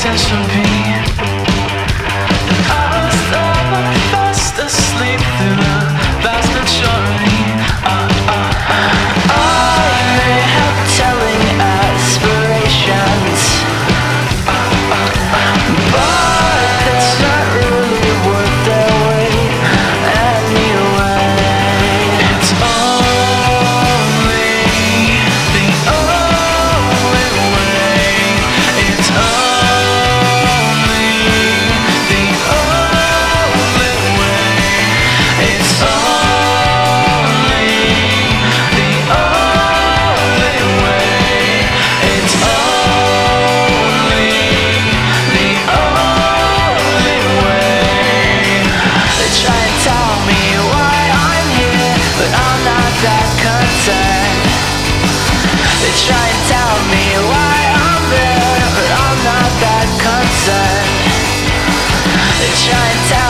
attention be. I was fast asleep through the vast majority. I may have telling aspirations, but it's not really worth their weight anyway. It's only the only way. It's only the only way. It's only the only way. It's only the only way. They try and tell me why I'm here, but I'm not that concerned. They try and tell me why I'm there, but I'm not that concerned. They try and tell